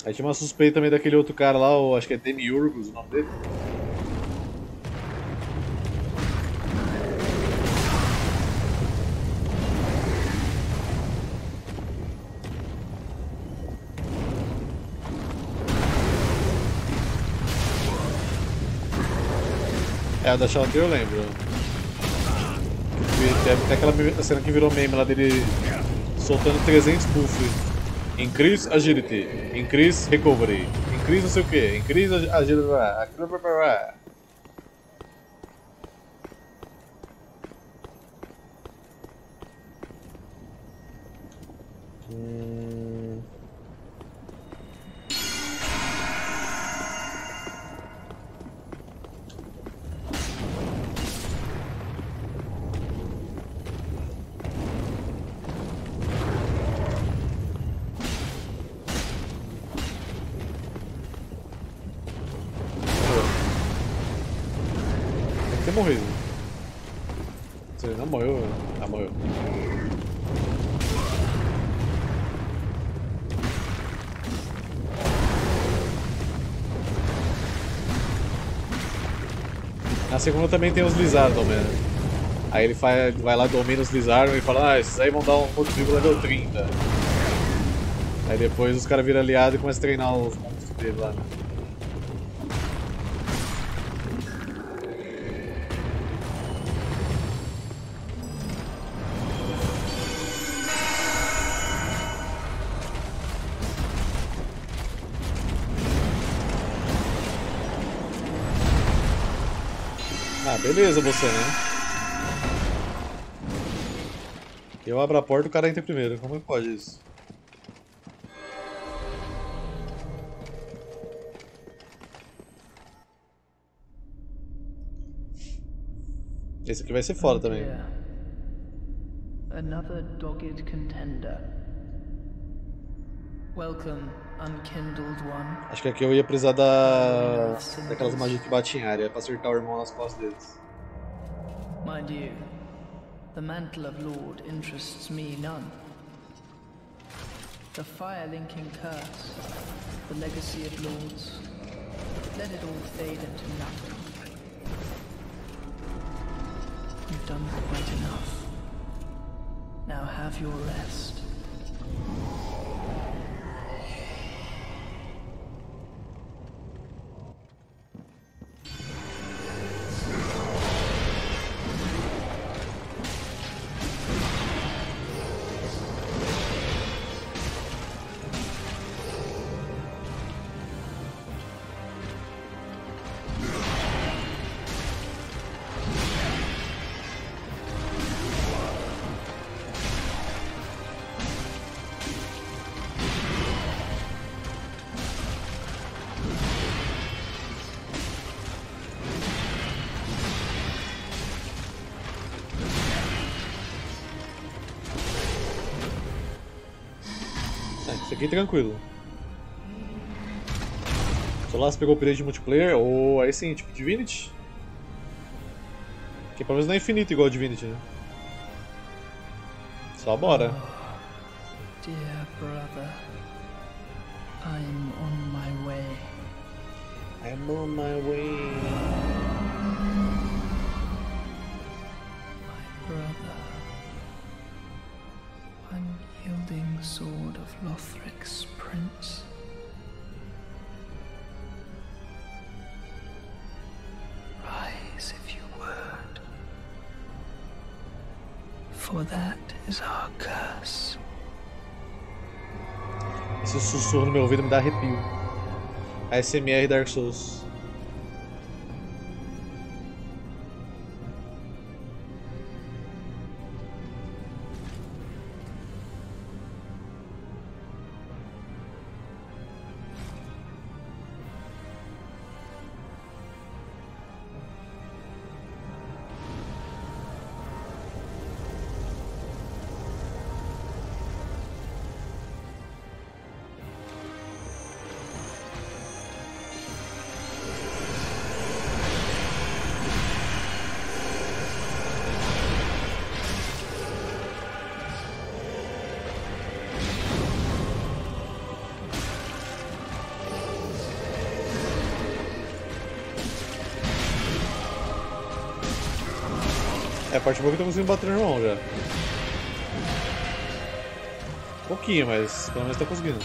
Aí tinha uma suspeita também daquele outro cara lá, acho que é Demiurgos o nome dele. É, o da Shalater eu lembro. Deve ter aquela cena que virou meme lá dele soltando 300 buffs. Increase Agility, Increase Recovery, Increase não sei o que, Increase Agility. Hum... Tem que ter morrido. Se ele não morreu, ah, morreu. Na segunda também tem os Lizardon, né? Aí ele vai lá, domina os Lizardon e fala: ah, esses aí vão dar um ponto de level 30. Aí depois os caras viram aliado e começam a treinar os monstros dele lá, né? Ah, beleza você, né? Eu abro a porta e o cara entra primeiro. Como é que pode isso? Esse aqui vai ser foda também. Another dogged contender. Welcome, unkindled one. Acho que aqui eu ia precisar daquelas magias que batem em área pra acertar o irmão nas costas deles. Mind you, the mantle of Lord interests me none. The fire-linking curse, the legacy of lords, let it all fade into nothing. You've done quite enough. Now have your rest. Isso aqui tranquilo. Solas pegou o upgrade de multiplayer, ou aí sim, tipo Divinity. Que pelo menos não é infinito igual Divinity, né? Só bora. Dear brother, I'm on my way. I'm on my way. My brother, unyielding sword of Lothric's prince. Rise if you would, for that is our curse. Esse sussurro no meu ouvido me dá arrepio. ASMR Dark Souls. É, a parte boa é que eu tô conseguindo bater no irmão já. Pouquinho, mas pelo menos tá conseguindo.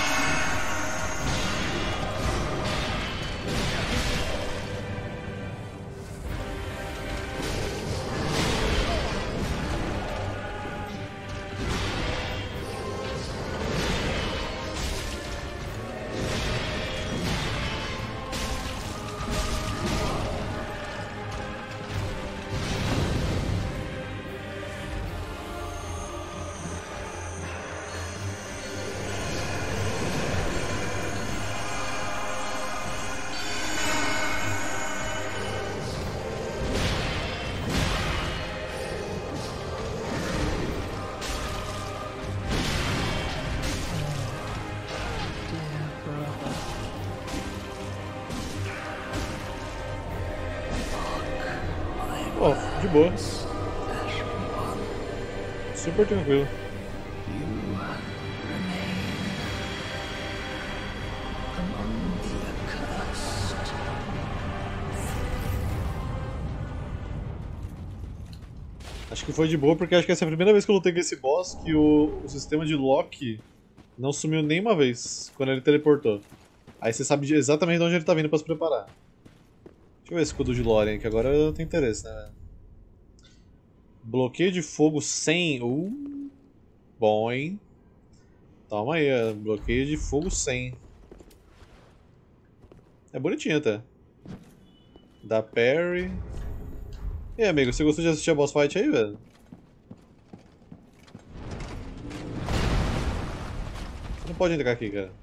Pô, de boa. Super tranquilo. Acho que foi de boa porque acho que essa é a primeira vez que eu lutei com esse boss que o sistema de lock não sumiu nenhuma vez quando ele teleportou. Aí você sabe exatamente de onde ele tá vindo pra se preparar. Deixa eu ver esse escudo de Lórien, que agora eu tenho interesse, né? Bloqueio de fogo 100. Bom, hein? Toma aí, ó. Bloqueio de fogo 100. É bonitinho até. Dá parry. E aí, amigo, você gostou de assistir a boss fight aí, velho? Você não pode entrar aqui, cara.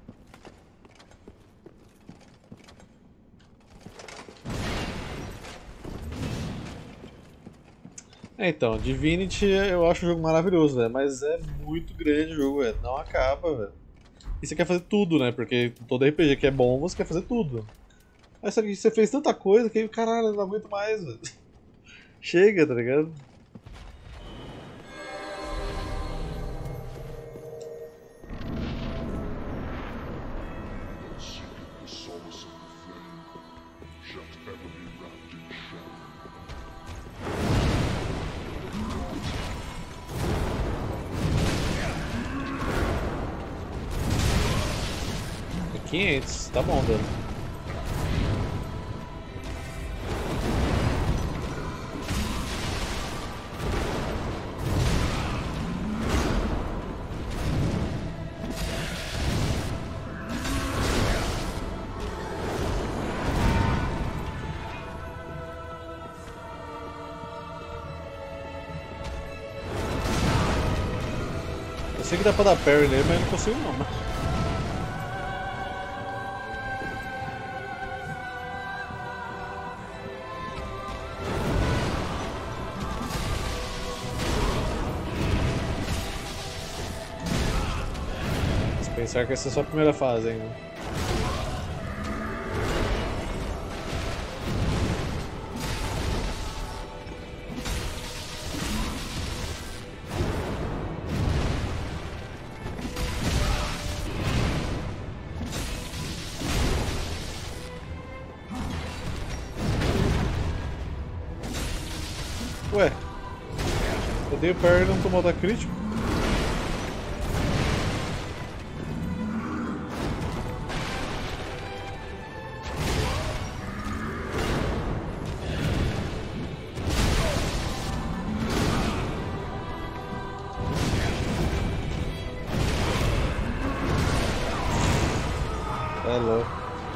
É, então, Divinity eu acho um jogo maravilhoso, velho, mas é muito grande o jogo, velho. Não acaba, velho. E você quer fazer tudo, né? Porque todo RPG que é bom, você quer fazer tudo. Mas só que você fez tanta coisa que, caralho, eu não aguento mais, velho. Chega, tá ligado? É 500, tá bom, dano. Eu sei que dá pra dar parry nele, mas eu não consigo não, né? Se pensar que essa é só a primeira fase ainda. Ué, eu dei o parry e não tomou da crítico? É louco.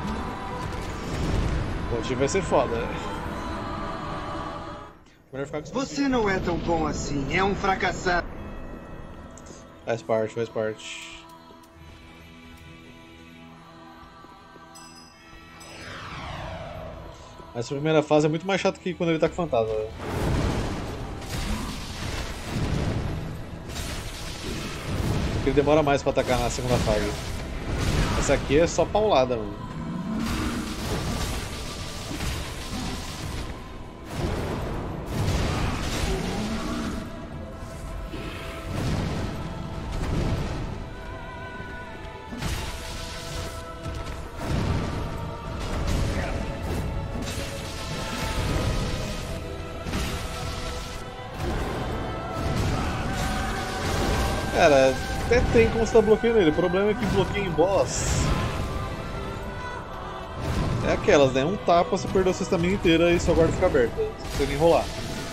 O time vai ser foda, né? Você não é tão bom assim, é um fracassado. Faz parte, faz parte. Essa primeira fase é muito mais chata que quando ele tá com fantasma. Né? Porque ele demora mais pra atacar na segunda fase. Essa aqui é só paulada, mano. Cara, até tem como você tá bloqueando ele. O problema é que bloqueio em boss é aquelas, né? Um tapa, você perdeu a sua estamina inteira e sua guarda fica aberta. Você precisa enrolar.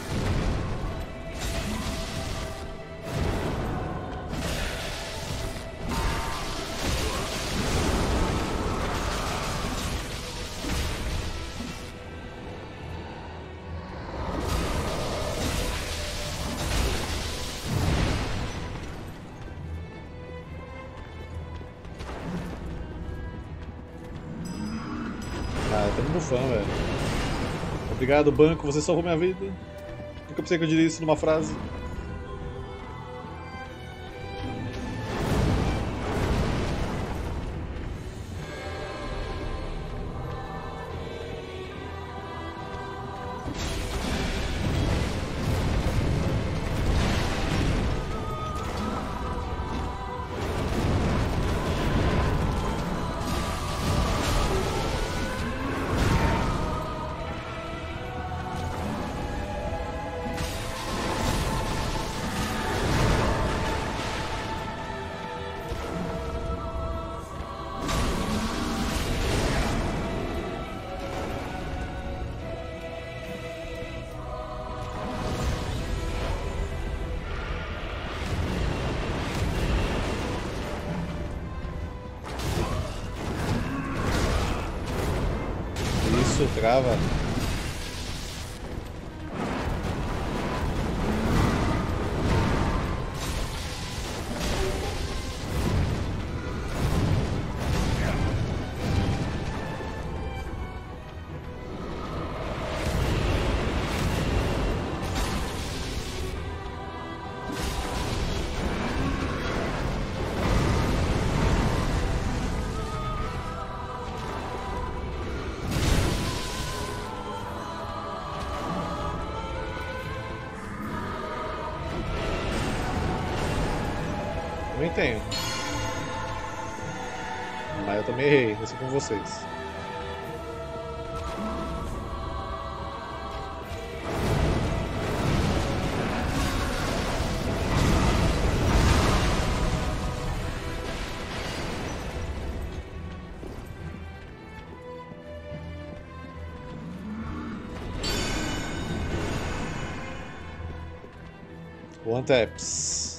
Ah, tá me bufando, velho. Obrigado, banco, você salvou minha vida. Nunca pensei que eu diria isso numa frase. Isso, trava. Também tenho. Mas eu também errei, assim com vocês. One taps.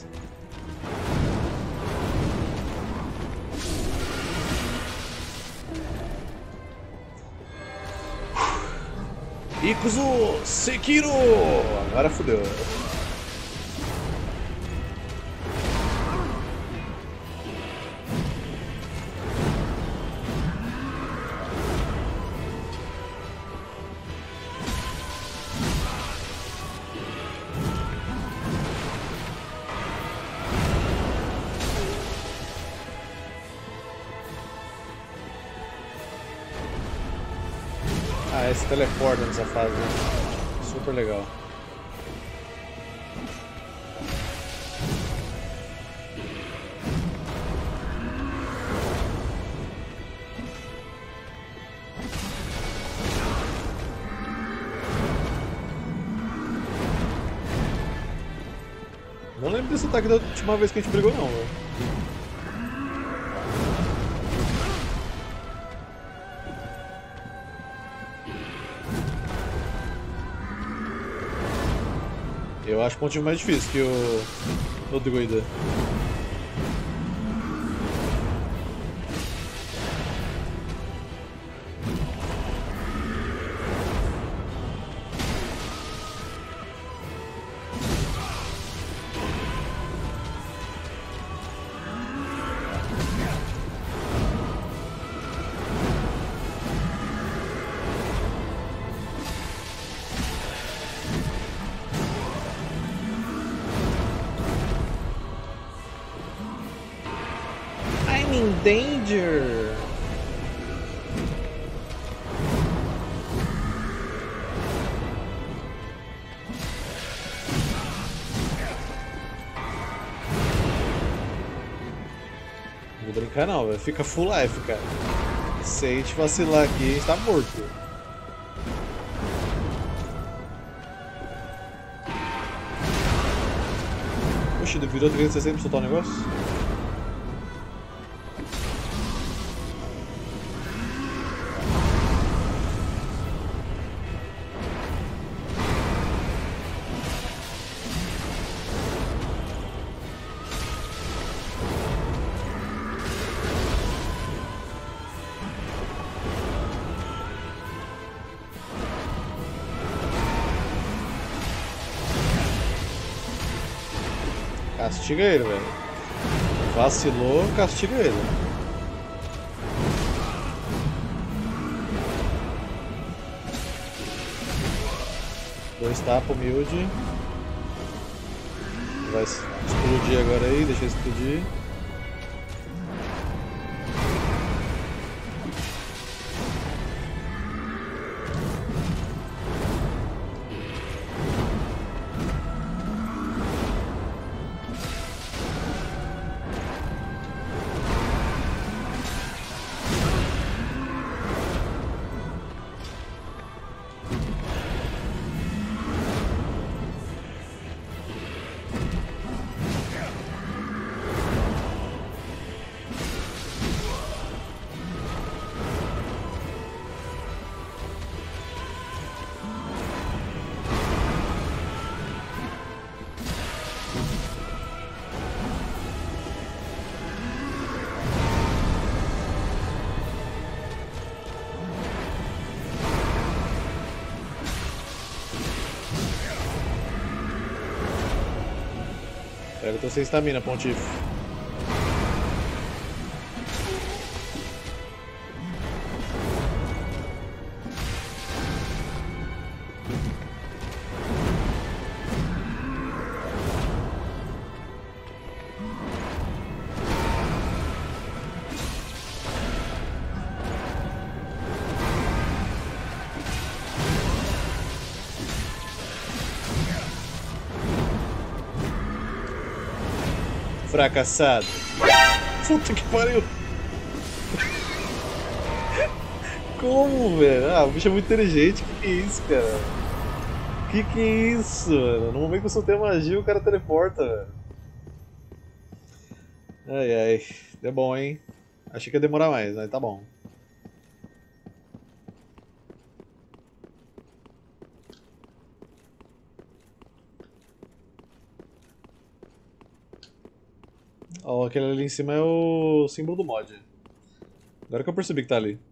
Ikuzo Sekiro! Agora fodeu. Ah, esse teleporta nessa fase, né? Super legal. Não lembro desse ataque da última vez que a gente brigou não, velho. Eu acho o pontinho mais difícil que o druida. I'm in danger! Não vou brincar não, velho. Fica full life, cara. Se a gente vacilar aqui, a gente tá morto. Oxi, virou 360 pra soltar o negócio? Castiga ele, velho. Vacilou, castiga ele. Dois tapas, humilde. Vai explodir agora aí, deixa ele explodir. Eu tô sem estamina, Pontife. Fracassado. Puta que pariu. Como, velho? Ah, o bicho é muito inteligente. Que é isso, cara? Que é isso, mano? No momento que eu soltei a magia, o cara teleporta, velho. Ai, ai. Deu bom, hein? Achei que ia demorar mais, mas tá bom. Ó, aquele ali em cima é o símbolo do mod. Agora que eu percebi que tá ali.